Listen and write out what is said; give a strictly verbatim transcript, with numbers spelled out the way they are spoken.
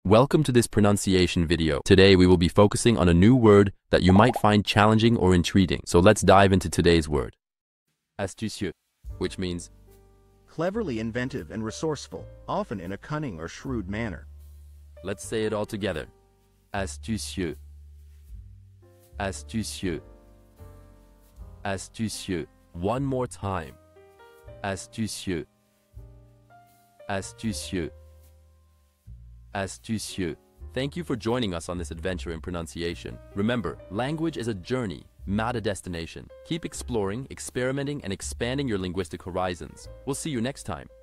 Welcome to this pronunciation video. Today we will be focusing on a new word that you might find challenging or intriguing. So let's dive into today's word. Astucieux, which means cleverly inventive and resourceful, often in a cunning or shrewd manner. Let's say it all together. Astucieux. Astucieux. Astucieux. One more time. Astucieux. Astucieux. Astucieux. Thank you for joining us on this adventure in pronunciation. Remember, language is a journey, not a destination. Keep exploring, experimenting, and expanding your linguistic horizons. We'll see you next time.